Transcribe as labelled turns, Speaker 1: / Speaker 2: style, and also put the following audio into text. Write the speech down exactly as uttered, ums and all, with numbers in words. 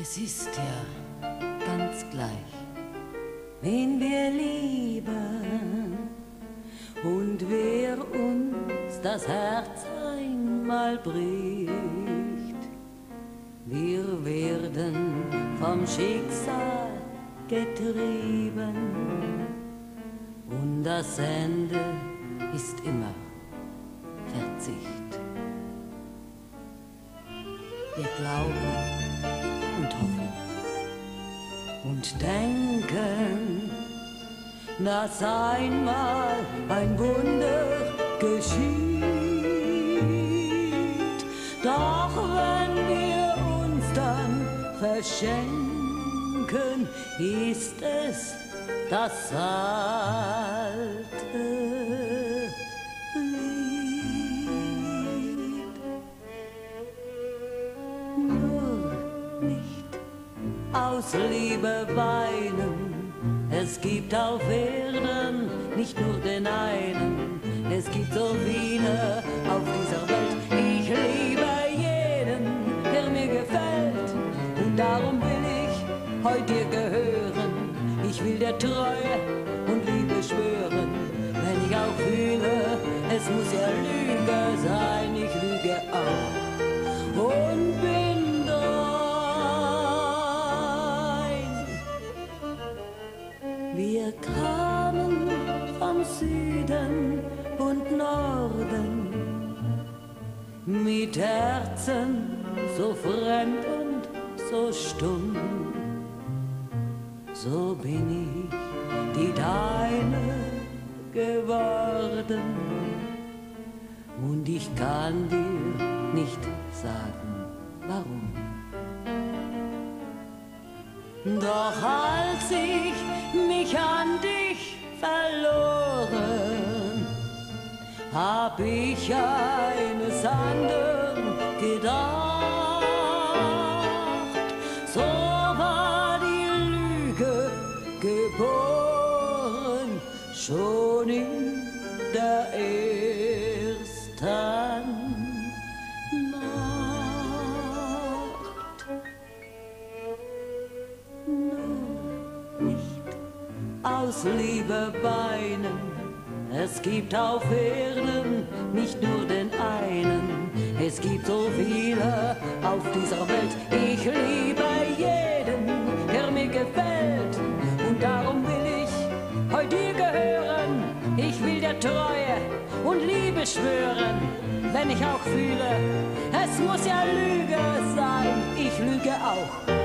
Speaker 1: Es ist ja ganz gleich, wen wir lieben und wer uns das Herz einmal bricht. Wir werden vom Schicksal getrieben und das Ende ist immer Verzicht. Wir glauben und hoffen und denken, dass einmal ein Wunder geschieht. Doch wenn wir uns dann verschenken, ist es das alte aus Liebe weinen. Es gibt auf Erden nicht nur den einen, es gibt so viele auf dieser Welt. Ich liebe jeden, der mir gefällt, und darum will ich heute dir gehören. Ich will dir Treue und Liebe schwören, wenn ich auch fühle, es muss ja Lüge sein, ich lüge auch und bin wir kamen vom Süden und Norden mit Herzen so fremd und so stumm. So bin ich die Deine geworden und ich kann dir nicht sagen, warum. Doch als ich mich an dich verloren, hab ich eines anderen gedacht. So war die Lüge geboren, schon in der ersten aus Liebe weinen. Es gibt auf Erden nicht nur den einen, es gibt so viele auf dieser Welt. Ich liebe jeden, der mir gefällt, und darum will ich heute dir gehören. Ich will dir Treue und Liebe schwören, wenn ich auch fühle, es muss ja Lüge sein, ich lüge auch.